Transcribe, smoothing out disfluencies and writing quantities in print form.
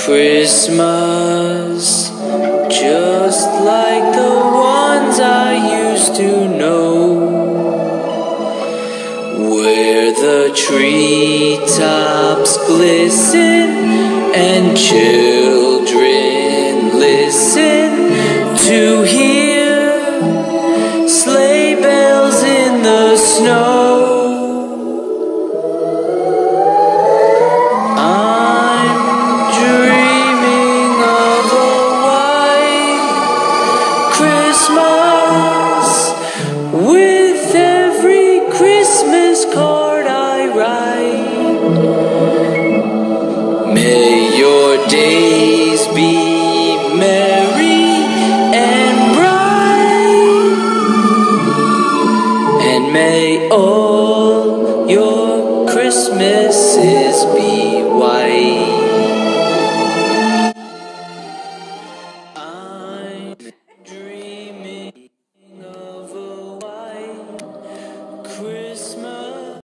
Christmas, just like the ones I used to know, where the treetops glisten and children listen to hear sleigh bells in the snow. Christmas, with every Christmas card I write. May your days be merry and bright, and may all your Christmases be white.